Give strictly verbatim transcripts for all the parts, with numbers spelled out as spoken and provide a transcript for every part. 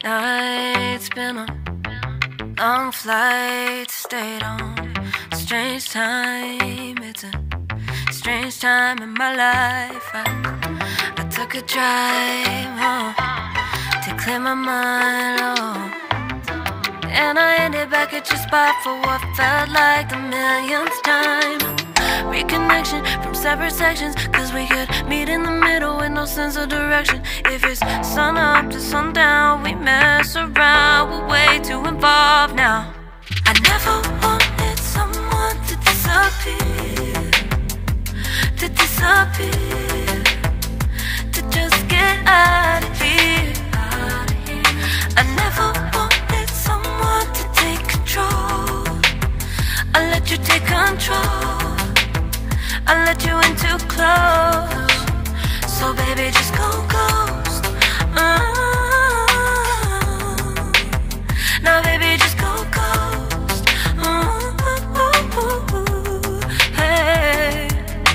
nights, been on long flights, stayed on a strange time. It's a strange time in my life. I, I took a drive home to clear my mind, oh. And I ended back at your spot for what felt like the millionth time. Reconnection from separate sections, cause we could meet in the middle with no sense of direction. If it's sun up to sundown, we mess around, we're way too involved now. I never wanted someone to disappear, to disappear, to just get out of here. I never wanted someone to take control. I let you take control, I let you in too close. So baby, just go ghost. uh, Now baby, just go ghost. uh, Hey,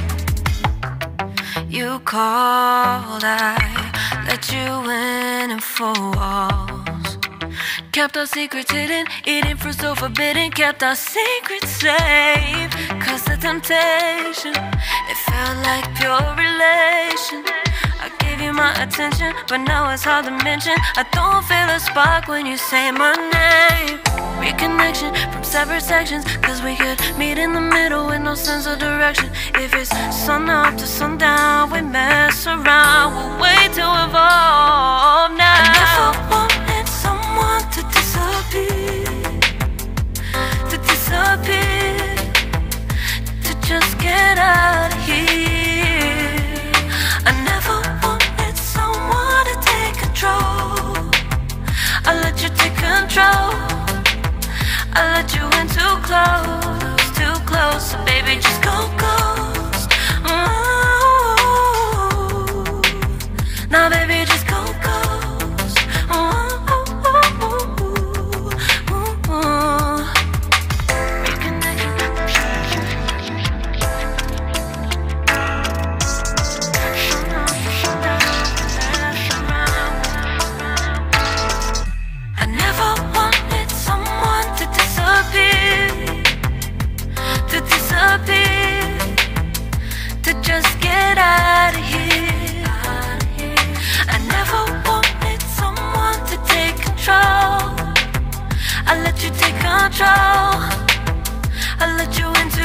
you called, I let you in and four walls. Kept our secrets hidden, eating fruit so forbidden. Kept our secrets safe, cause the temptation, it felt like pure relation. I gave you my attention, but now it's hard to mention. I don't feel a spark when you say my name. Reconnection from separate sections, cause we could meet in the middle with no sense of direction. If it's sun up to sundown, we mess around, we're way too involved now. I never wanted someone to disappear, to disappear, to just get out of here. I never wanted someone to take control. I let you take control, I let you in too close, too close. So baby, just go ghost. Ooh. Now baby, just go ghost. Ooh. To just get out of here. I never wanted someone to take control. I let you take control, I let you into